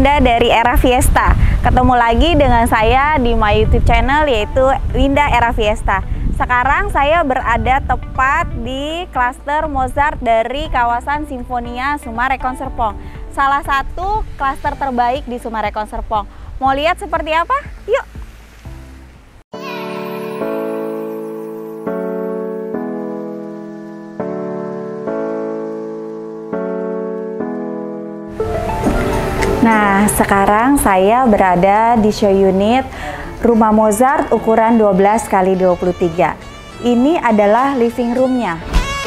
Winda dari Era Fiesta. Ketemu lagi dengan saya di my YouTube channel, yaitu Winda Era Fiesta. Sekarang saya berada tepat di klaster Mozart dari kawasan Sinfonia Sumarekon Serpong. Salah satu klaster terbaik di Sumarekon Serpong. Mau lihat seperti apa? Yuk! Nah, sekarang saya berada di show unit rumah Mozart ukuran 12x23. Ini adalah living room-nya.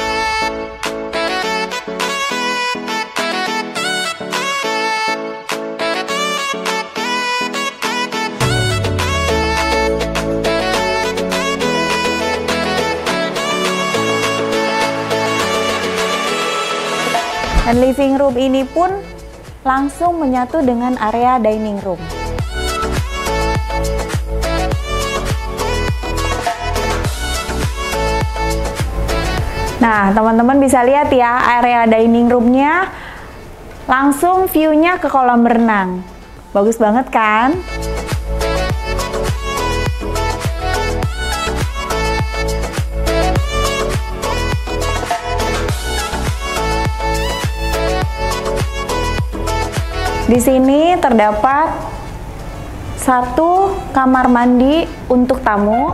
Dan living room ini pun langsung menyatu dengan area dining room. Nah, teman-teman bisa lihat ya, area dining room-nya langsung view-nya ke kolam renang. Bagus banget kan? Di sini terdapat satu kamar mandi untuk tamu.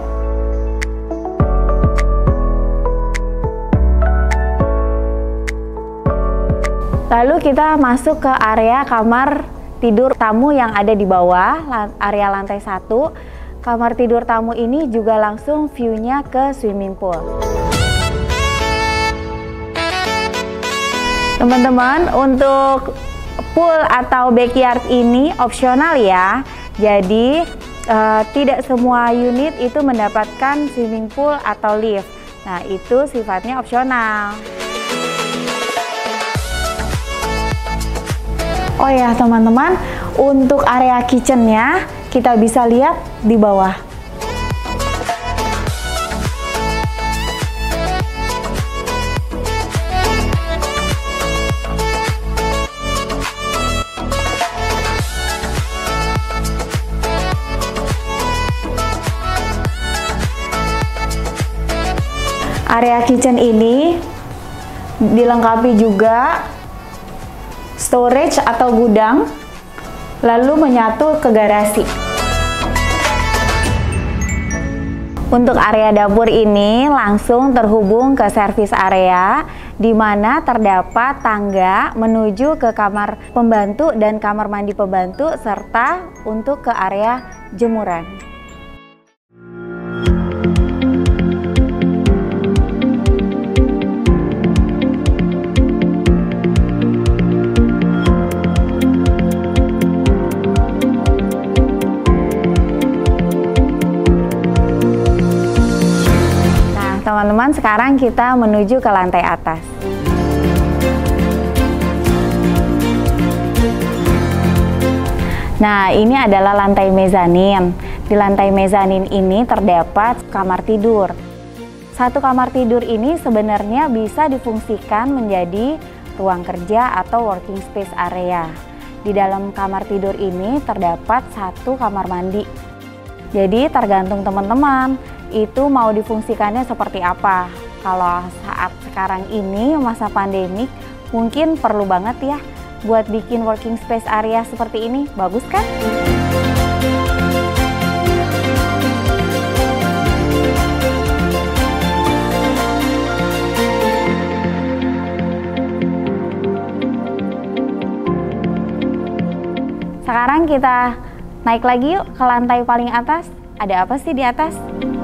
Lalu kita masuk ke area kamar tidur tamu yang ada di bawah, area lantai 1. Kamar tidur tamu ini juga langsung view-nya ke swimming pool. Teman-teman, untuk pool atau backyard ini opsional ya. Jadi tidak semua unit itu mendapatkan swimming pool atau lift. Nah, itu sifatnya opsional. Oh ya teman-teman, untuk area kitchennya kita bisa lihat di bawah. Area kitchen ini dilengkapi juga storage atau gudang, lalu menyatu ke garasi. Untuk area dapur ini langsung terhubung ke service area, di mana terdapat tangga menuju ke kamar pembantu dan kamar mandi pembantu, serta untuk ke area jemuran. Teman-teman, sekarang kita menuju ke lantai atas. Nah, ini adalah lantai mezanin. Di lantai mezanin ini terdapat kamar tidur. Satu kamar tidur ini sebenarnya bisa difungsikan menjadi ruang kerja atau working space area. Di dalam kamar tidur ini terdapat satu kamar mandi. Jadi tergantung teman-teman itu mau difungsikannya seperti apa. Kalau saat sekarang ini masa pandemik, mungkin perlu banget ya buat bikin working space area seperti ini. Bagus kan? Sekarang kita naik lagi yuk ke lantai paling atas. Ada apa sih di atas?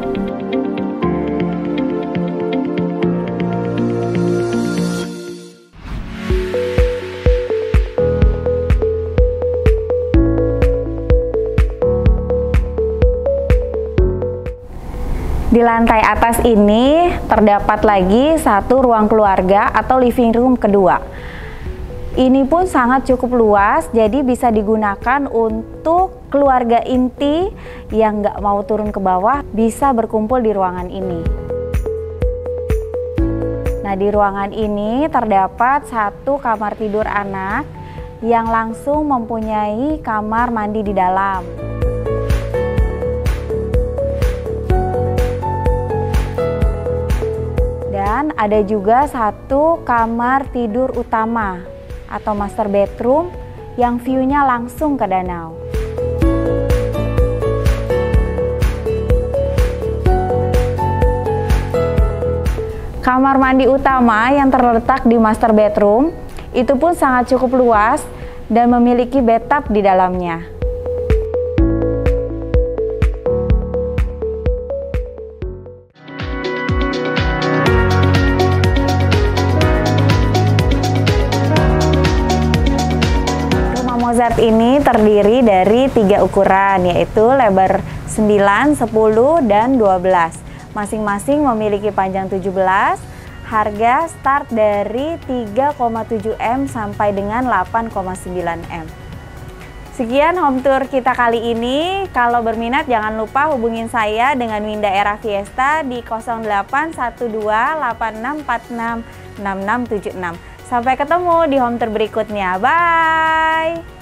Di lantai atas ini terdapat lagi satu ruang keluarga atau living room kedua. Ini pun sangat cukup luas, jadi bisa digunakan untuk keluarga inti yang nggak mau turun ke bawah, bisa berkumpul di ruangan ini. Nah, di ruangan ini terdapat satu kamar tidur anak yang langsung mempunyai kamar mandi di dalam. Dan ada juga satu kamar tidur utama atau master bedroom yang view-nya langsung ke danau. Kamar mandi utama yang terletak di master bedroom itu pun sangat cukup luas dan memiliki bathtub di dalamnya. Rumah Mozart ini terdiri dari 3 ukuran, yaitu lebar 9, 10, dan 12. Masing-masing memiliki panjang 17, harga start dari 3,7 M sampai dengan 8,9 M. Sekian home tour kita kali ini. Kalau berminat jangan lupa hubungin saya dengan Winda Era Fiesta di 081286466676. Sampai ketemu di home tour berikutnya. Bye!